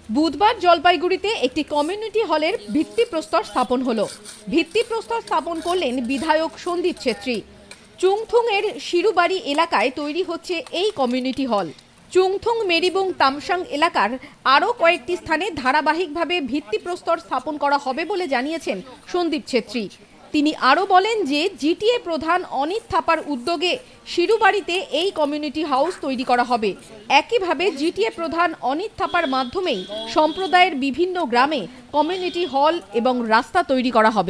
বুধবার জলপাইগুড়িতে একটি কমিউনিটি হলের ভিত্তিপ্রস্তর স্থাপন হলো। ভিত্তিপ্রস্তর স্থাপন করলেন বিধায়ক সন্দীপ ছেত্রী। চুংথুং এর শিরুবাড়ি এলাকায় তৈরি হচ্ছে এই কমিউনিটি হল। চুংথুং মেরিবুং তামসাং এলাকার আরও কয়েকটি স্থানে ধারাবাহিকভাবে ভিত্তিপ্রস্তর স্থাপন করা হবে বলে জানিয়েছেন সন্দীপ ছেত্রী। তিনি আরও বলেন যে জিটিএ প্রধান অনিত থাপার উদ্যোগে শিরুবাড়িতে এই কমিউনিটি হাউস তৈরি করা হবে। একইভাবে জিটিএ প্রধান অনিত থাপার মাধ্যমেই সম্প্রদায়ের বিভিন্ন গ্রামে কমিউনিটি হল এবং রাস্তা তৈরি করা হবে।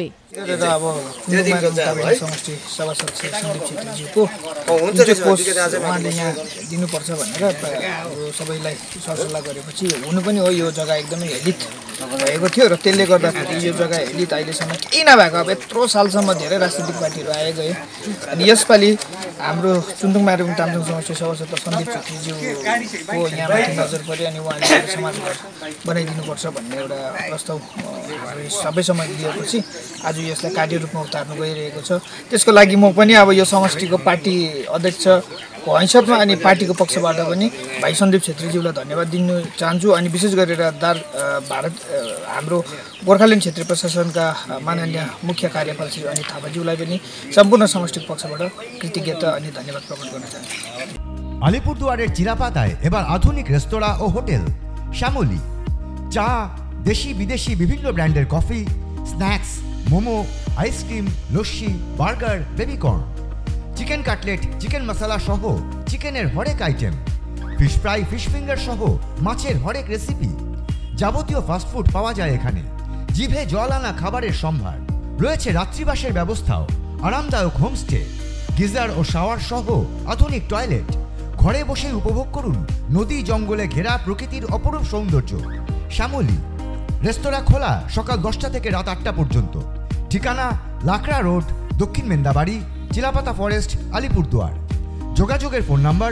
दिनुपर्छ भनेर सबैलाई सरसल्लाह गरेपछि हुनु पनि हो। यो जग्गा एकदमै हेलित भएको थियो र त्यसले गर्दाखेरि यो जग्गा हेलित अहिलेसम्म केही नभएको, अब यत्रो सालसम्म धेरै राजनीतिक पार्टीहरू आए गए। अनि यसपालि हाम्रो चुङथुङ मारिबुङ तामसाङ समष्टि सभासद सन्दीप छेत्रीज्यूको यहाँमाथि नजर पऱ्यो अनि उहाँले समाजघर बनाइदिनुपर्छ भन्ने एउटा प्रस्ताव सबै समय दिएपछि आज यसलाई कार्यरूपमा उतार्नु गइरहेको छ। त्यसको लागि म पनि अब यो समष्टिको पार्टी अध्यक्षको हैसियतमा अनि पार्टीको पक्षबाट पनि भाइ सन्दीप छेत्रीज्यूलाई धन्यवाद दिन चाहन्छु। अनि विशेष गरेर भारत हाम्रो गोर्खाल्यान्ड क्षेत्रीय प्रशासनका माननीय मुख्य कार्यपाल श्री अनित थापाज्यूलाई पनि सम्पूर्ण समष्टिको पक्षबाट कृतज्ञता अनि धन्यवाद प्रकट गर्न चाहन्छु। আলিপুরদুয়ারের চিলাপাতায় এবার আধুনিক রেস্তোরাঁ ও হোটেল শ্যামলী। চা, দেশি বিদেশি বিভিন্ন ব্র্যান্ডের coffee, snacks, momo, ice cream, lassi, burger, baby corn, chicken cutlet, chicken masala সহ চিকেনের হরেক item, fish fry, fish finger সহ মাছের হরেক রেসিপি, যাবতীয় ফাস্টফুড পাওয়া যায় এখানে। জিভে জল আনা খাবারের সম্ভার রয়েছে। রাত্রিবাসের ব্যবস্থাও, আরামদায়ক হোমস্টে, গিজার ও শাওয়ার সহ আধুনিক টয়লেট। ঘরে বসে উপভোগ করুন নদী জঙ্গলে ঘেরা প্রকৃতির অপরূপ সৌন্দর্য। শ্যামলী রেস্তোরাঁ খোলা সকাল 10টা থেকে রাত 8টা পর্যন্ত। ঠিকানা লাকড়া রোড, দক্ষিণ মেন্দাবাড়ি, চিলাপাতা ফরেস্ট, আলিপুরদুয়ার। যোগাযোগের ফোন নাম্বার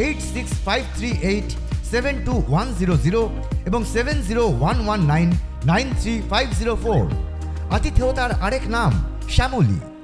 8653872100 এবং 7011993504। আতিথেয়তার আরেক নাম শ্যামলী।